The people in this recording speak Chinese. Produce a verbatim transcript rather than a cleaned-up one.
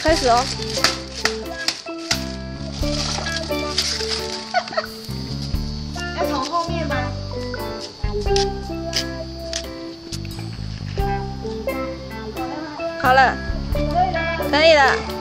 开始哦。 要从后面吗？ 好了， 可以了吗？ 可以了。